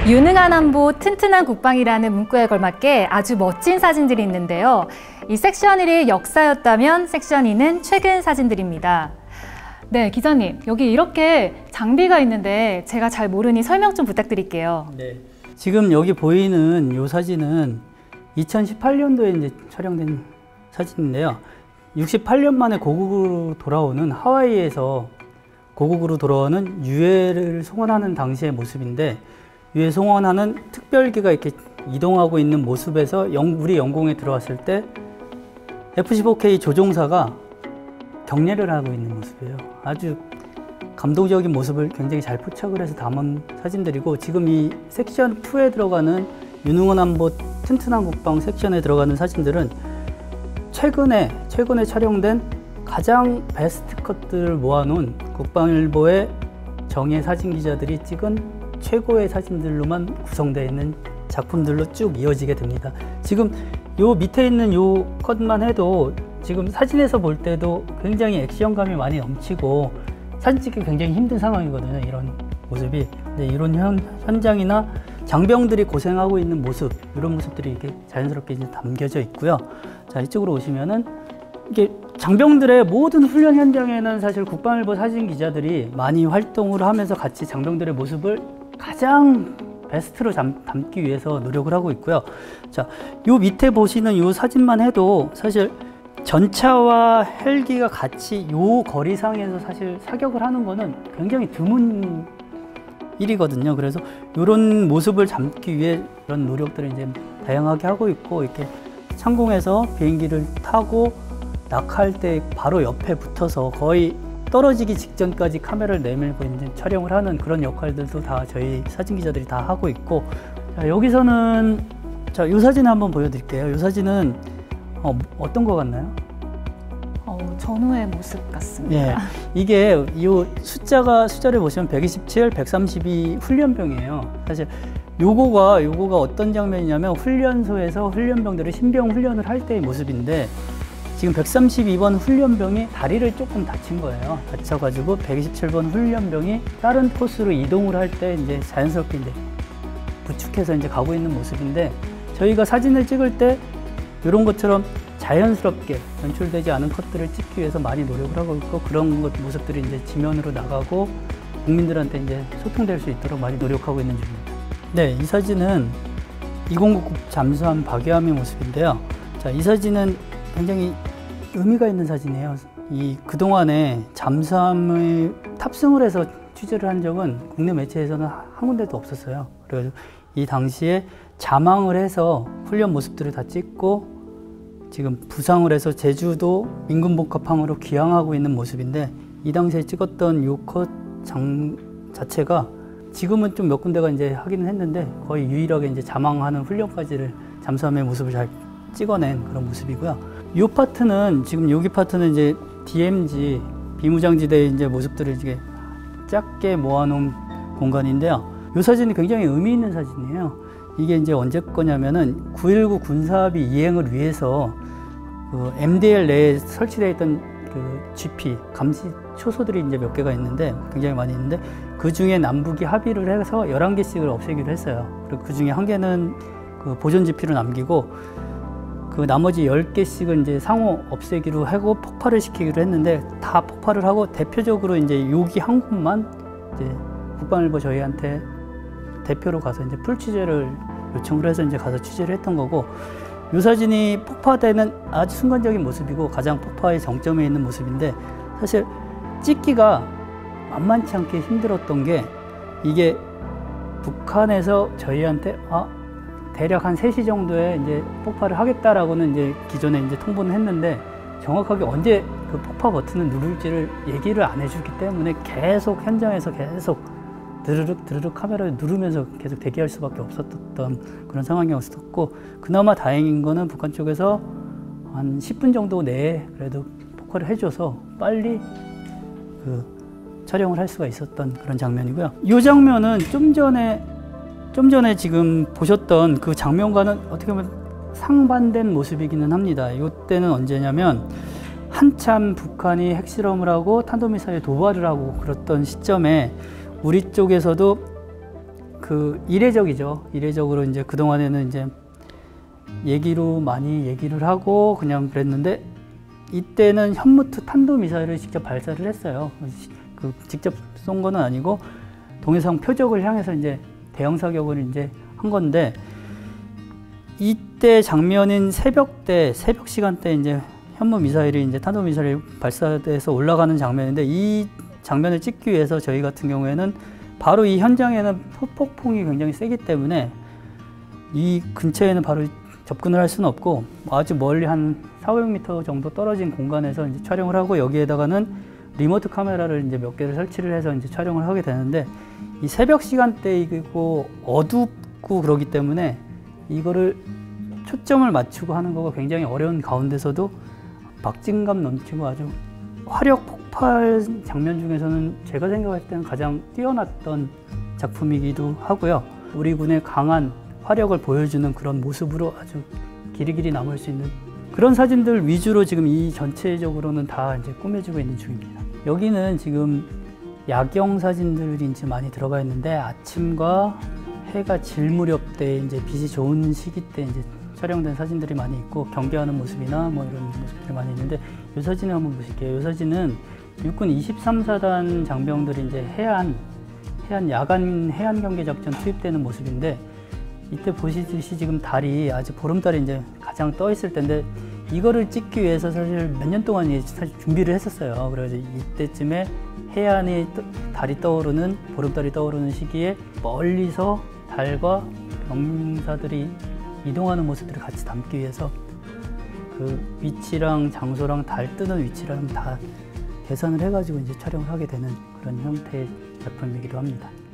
유능한 안보, 튼튼한 국방이라는 문구에 걸맞게 아주 멋진 사진들이 있는데요. 이 섹션 1이 역사였다면 섹션 2는 최근 사진들입니다. 네, 기자님, 여기 이렇게 장비가 있는데 제가 잘 모르니 설명 좀 부탁드릴게요. 네, 지금 여기 보이는 이 사진은 2018년도에 이제 촬영된 사진인데요. 68년 만에 고국으로 돌아오는 하와이에서 고국으로 돌아오는 유해를 송원하는 당시의 모습인데, 유해 송원하는 특별기가 이렇게 이동하고 있는 모습에서 우리 영공에 들어왔을 때 F-15K 조종사가 경례를 하고 있는 모습이에요. 아주 감동적인 모습을 굉장히 잘 포착을 해서 담은 사진들이고, 지금 이 섹션 2에 들어가는 유능한 안보 튼튼한 국방 섹션에 들어가는 사진들은 최근에 촬영된 가장 베스트 컷들을 모아놓은 국방일보의 정예 사진 기자들이 찍은 최고의 사진들로만 구성되어 있는 작품들로 쭉 이어지게 됩니다. 지금 요 밑에 있는 요 컷만 해도 지금 사진에서 볼 때도 굉장히 액션감이 많이 넘치고 사진 찍기 굉장히 힘든 상황이거든요. 이런 모습이. 근데 이런 현장이나 장병들이 고생하고 있는 모습, 이런 모습들이 이렇게 자연스럽게 이제 담겨져 있고요. 자, 이쪽으로 오시면은 이게 장병들의 모든 훈련 현장에는 사실 국방일보 사진 기자들이 많이 활동을 하면서 같이 장병들의 모습을 가장 베스트로 담기 위해서 노력을 하고 있고요. 자, 요 밑에 보시는 요 사진만 해도 사실 전차와 헬기가 같이 요 거리상에서 사실 사격을 하는 거는 굉장히 드문 일이거든요. 그래서 이런 모습을 담기 위해 그런 노력들을 이제 다양하게 하고 있고, 이렇게 상공에서 비행기를 타고 낙하할 때 바로 옆에 붙어서 거의 떨어지기 직전까지 카메라를 내밀고 이제 촬영을 하는 그런 역할들도 다 저희 사진 기자들이 다 하고 있고, 자, 여기서는 자, 이 사진 한번 보여드릴게요. 이 사진은 어떤 거 같나요? 전후의 모습 같습니다. 예, 이게 이 숫자를 보시면 127, 132 훈련병이에요. 사실 요거가 어떤 장면이냐면 훈련소에서 훈련병들이 신병 훈련을 할 때의 모습인데, 지금 132번 훈련병이 다리를 조금 다친 거예요. 다쳐가지고 127번 훈련병이 다른 코스로 이동을 할 때 이제 자연스럽게 이제 부축해서 이제 가고 있는 모습인데, 저희가 사진을 찍을 때 이런 것처럼 자연스럽게 연출되지 않은 컷들을 찍기 위해서 많이 노력을 하고 있고, 그런 모습들이 이제 지면으로 나가고 국민들한테 이제 소통될 수 있도록 많이 노력하고 있는 중입니다. 네, 이 사진은 2099 잠수함 박유함의 모습인데요. 자, 이 사진은 굉장히 의미가 있는 사진이에요. 그동안에 잠수함을 탑승을 해서 취재를 한 적은 국내 매체에서는 한 군데도 없었어요. 그래서 이 당시에 자망을 해서 훈련 모습들을 다 찍고, 지금 부상을 해서 제주도 민군복합항으로 귀향하고 있는 모습인데, 이 당시에 찍었던 요 컷 자체가 지금은 좀 몇 군데가 이제 하기는 했는데 거의 유일하게 이제 자망하는 훈련까지를 잠수함의 모습을 잘 찍어낸 그런 모습이고요. 이 파트는 지금 여기 파트는 이제 DMZ 비무장지대의 이제 모습들을 이제 작게 모아놓은 공간인데요. 이 사진이 굉장히 의미 있는 사진이에요. 이게 이제 언제 거냐면은 9.19 군사합의 이행을 위해서 그 MDL 내에 설치되어 있던 그 GP 감시 초소들이 이제 몇 개가 있는데, 굉장히 많이 있는데, 그 중에 남북이 합의를 해서 11개씩을 없애기로 했어요. 그리고 그 중에 한 개는 그 보존 GP로 남기고, 그 나머지 10개씩은 이제 상호 없애기로 하고 폭발을 시키기로 했는데, 다 폭발을 하고 대표적으로 이제 여기 한 곳만 이제 국방일보 저희한테 대표로 가서 이제 풀 취재를 요청을 해서 이제 가서 취재를 했던 거고, 이 사진이 폭파되는 아주 순간적인 모습이고 가장 폭파의 정점에 있는 모습인데, 사실 찍기가 만만치 않게 힘들었던 게, 이게 북한에서 저희한테 대략 한 3시 정도에 이제 폭발을 하겠다라고는 이제 기존에 이제 통보는 했는데, 정확하게 언제 그 폭파 버튼을 누를지를 얘기를 안 해주기 때문에 계속 현장에서 계속 드르륵 카메라를 누르면서 계속 대기할 수밖에 없었던 그런 상황이었었고, 그나마 다행인 거는 북한 쪽에서 한 10분 정도 내에 그래도 폭발을 해줘서 빨리 그 촬영을 할 수가 있었던 그런 장면이고요. 이 장면은 좀 전에 지금 보셨던 그 장면과는 어떻게 보면 상반된 모습이기는 합니다. 이때는 언제냐면 한참 북한이 핵실험을 하고 탄도미사일 도발을 하고 그랬던 시점에 우리 쪽에서도 그 이례적이죠. 이례적으로 이제 그동안에는 이제 얘기로 많이 얘기를 하고 그냥 그랬는데 이때는 현무투 탄도미사일을 직접 발사를 했어요. 그 직접 쏜 거는 아니고 동해상 표적을 향해서 이제 대형 사격을 이제 한 건데 이때 장면인 새벽 시간대 이제 현무 미사일이 이제 탄도 미사일이 발사돼서 올라가는 장면인데 이 장면을 찍기 위해서 저희 같은 경우에는 바로 이 현장에는 후폭풍이 굉장히 세기 때문에 이 근처에는 바로 접근을 할 수는 없고 아주 멀리 한 400~500m 정도 떨어진 공간에서 이제 촬영을 하고 여기에다가는 리모트 카메라를 이제 몇 개를 설치를 해서 이제 촬영을 하게 되는데 이 새벽 시간대이고 어둡고 그러기 때문에 이거를 초점을 맞추고 하는 거가 굉장히 어려운 가운데서도 박진감 넘치고 아주 화력 폭발 장면 중에서는 제가 생각할 때는 가장 뛰어났던 작품이기도 하고요. 우리 군의 강한 화력을 보여주는 그런 모습으로 아주 길이길이 남을 수 있는 그런 사진들 위주로 지금 이 전체적으로는 다 이제 꾸며지고 있는 중입니다. 여기는 지금 야경 사진들이 이제 많이 들어가 있는데 아침과 해가 질 무렵 때 이제 빛이 좋은 시기 때 이제 촬영된 사진들이 많이 있고 경계하는 모습이나 뭐 이런 모습들이 많이 있는데 이 사진을 한번 보실게요. 이 사진은 육군 23사단 장병들이 이제 해안 야간 해안 경계 작전 투입되는 모습인데 이때 보시듯이 지금 달이 아주 보름달이 이제 가장 떠 있을 텐데 이거를 찍기 위해서 사실 몇 년 동안 사실 준비를 했었어요. 그래서 이때쯤에 해안이 달이 떠오르는 보름달이 떠오르는 시기에 멀리서 달과 병사들이 이동하는 모습들을 같이 담기 위해서 그 위치랑 장소랑 달 뜨는 위치랑 다 계산을 해가지고 이제 촬영을 하게 되는 그런 형태의 작품이기도 합니다.